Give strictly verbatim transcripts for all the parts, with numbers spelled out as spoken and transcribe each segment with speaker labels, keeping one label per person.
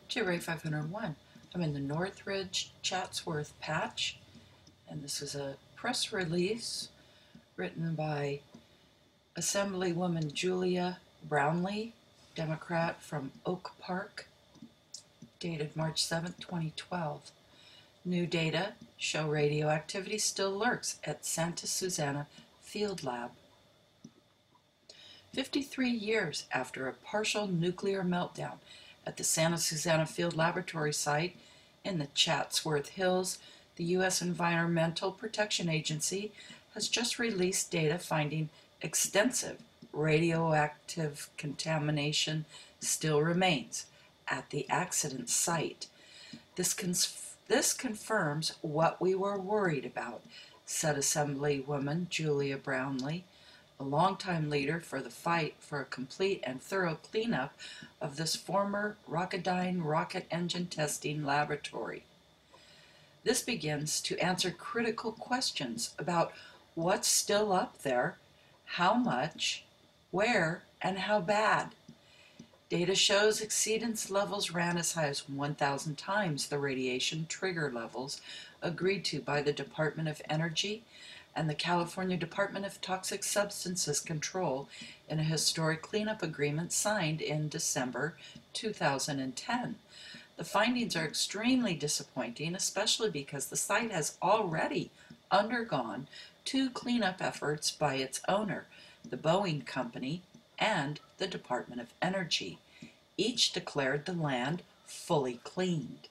Speaker 1: J Ray five oh one. I'm in the Northridge Chatsworth patch, and this is a press release written by Assemblywoman Julia Brownlee, Democrat from Oak Park, dated March seventh, twenty twelve. New data show radioactivity still lurks at Santa Susana Field Lab. fifty-three years after a partial nuclear meltdown at the Santa Susana Field Laboratory site in the Chatsworth Hills, the U S Environmental Protection Agency has just released data finding extensive radioactive contamination still remains at the accident site. This, cons this confirms what we were worried about, said Assemblywoman Julia Brownlee, a longtime leader for the fight for a complete and thorough cleanup of this former Rocketdyne rocket engine testing laboratory. This begins to answer critical questions about what's still up there, how much, where, and how bad. Data shows exceedance levels ran as high as one thousand times the radiation trigger levels agreed to by the Department of Energy and the California Department of Toxic Substances Control in a historic cleanup agreement signed in December two thousand ten. The findings are extremely disappointing, especially because the site has already undergone two cleanup efforts by its owner, the Boeing company, and the Department of Energy. Each declared the land fully cleaned.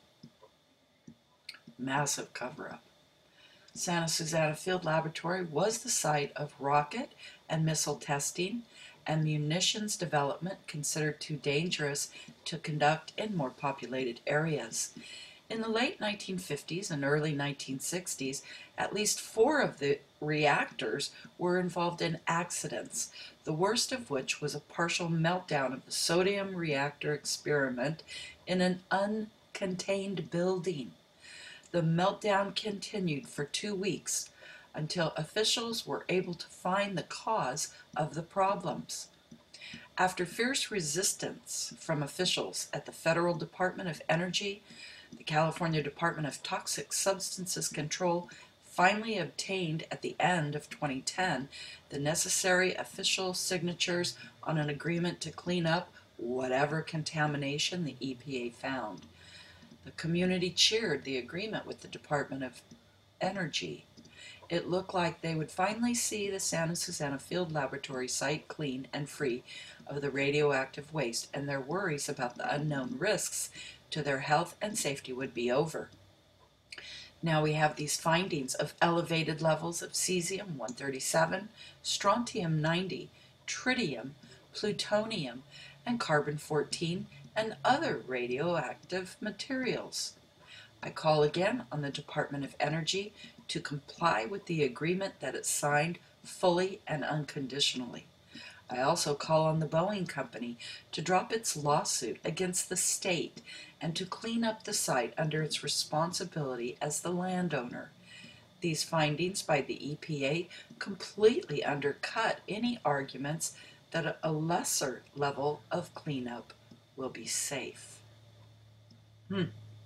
Speaker 1: Massive cover-up. Santa Susana Field Laboratory was the site of rocket and missile testing and munitions development considered too dangerous to conduct in more populated areas. In the late nineteen fifties and early nineteen sixties, at least four of the reactors were involved in accidents, the worst of which was a partial meltdown of the sodium reactor experiment in an uncontained building. The meltdown continued for two weeks until officials were able to find the cause of the problems. After fierce resistance from officials at the Federal Department of Energy, the California Department of Toxic Substances Control finally obtained at the end of twenty ten the necessary official signatures on an agreement to clean up whatever contamination the E P A found. The community cheered the agreement with the Department of Energy. It looked like they would finally see the Santa Susana Field Laboratory site clean and free of the radioactive waste, and their worries about the unknown risks to their health and safety would be over. Now we have these findings of elevated levels of cesium one thirty-seven, strontium ninety, tritium, plutonium, and carbon fourteen, and other radioactive materials. I call again on the Department of Energy to comply with the agreement that it signed fully and unconditionally. I also call on the Boeing company to drop its lawsuit against the state and to clean up the site under its responsibility as the landowner. These findings by the E P A completely undercut any arguments that a lesser level of cleanup will be safe. Hmm.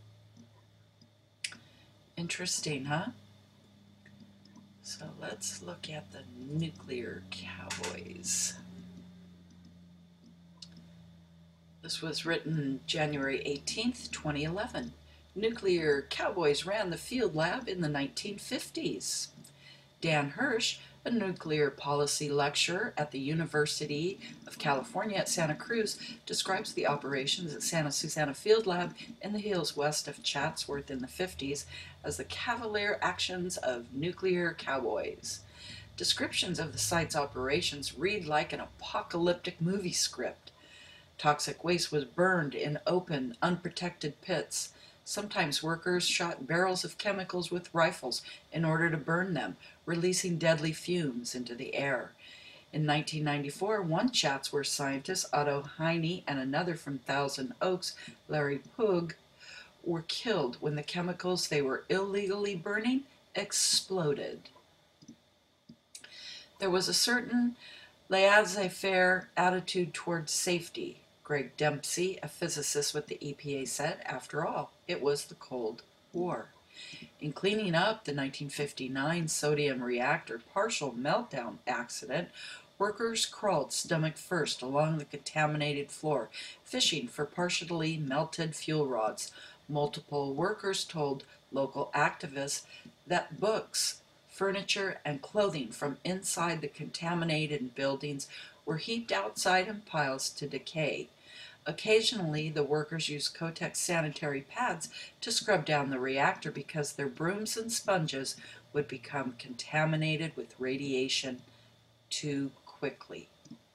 Speaker 1: Interesting, huh? So let's look at the nuclear cowboys. This was written January eighteenth, twenty eleven. Nuclear cowboys ran the field lab in the nineteen fifties. Dan Hirsch, a nuclear policy lecturer at the University of California at Santa Cruz, describes the operations at Santa Susana Field Lab in the hills west of Chatsworth in the fifties as the cavalier actions of nuclear cowboys. Descriptions of the site's operations read like an apocalyptic movie script. Toxic waste was burned in open, unprotected pits. Sometimes workers shot barrels of chemicals with rifles in order to burn them, releasing deadly fumes into the air. In nineteen ninety-four, one Chatsworth scientist, Otto Heine, and another from Thousand Oaks, Larry Pugh, were killed when the chemicals they were illegally burning exploded. There was a certain laissez-faire attitude towards safety Greg Dempsey, a physicist with the E P A, said, after all, it was the Cold War. In cleaning up the nineteen fifty-nine sodium-reactor partial meltdown accident, workers crawled stomach first along the contaminated floor, fishing for partially melted fuel rods. Multiple workers told local activists that books, furniture, and clothing from inside the contaminated buildings were heaped outside in piles to decay. Occasionally, the workers used Kotex sanitary pads to scrub down the reactor because their brooms and sponges would become contaminated with radiation too quickly.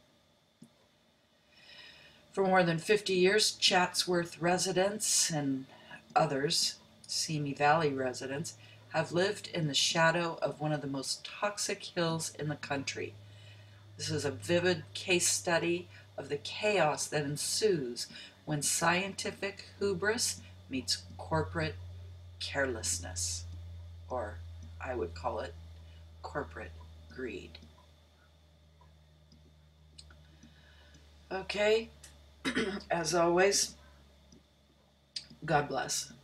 Speaker 1: For more than fifty years, Chatsworth residents and others, Simi Valley residents, have lived in the shadow of one of the most toxic hills in the country. This is a vivid case study of the chaos that ensues when scientific hubris meets corporate carelessness, or I would call it corporate greed. Okay, as always, God bless.